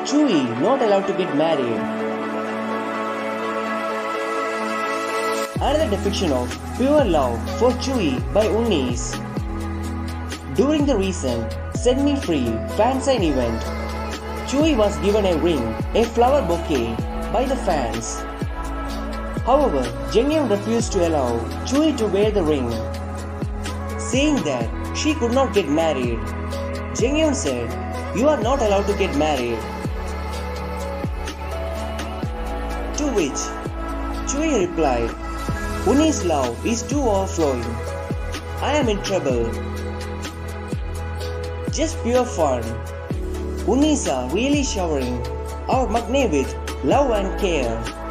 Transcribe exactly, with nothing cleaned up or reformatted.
Tzuyu not allowed to get married. Another depiction of pure love for Tzuyu by Unni is during the recent Set Me Free fansign event, Tzuyu was given a ring, a flower bouquet by the fans. However, Jeongyeon refused to allow Tzuyu to wear the ring, saying that she could not get married. Jeongyeon said, "You are not allowed to get married." To which Tzuyu replied, "Unni's love is too overflowing. I am in trouble. Just pure fun. Unnis are really showering our magne with love and care."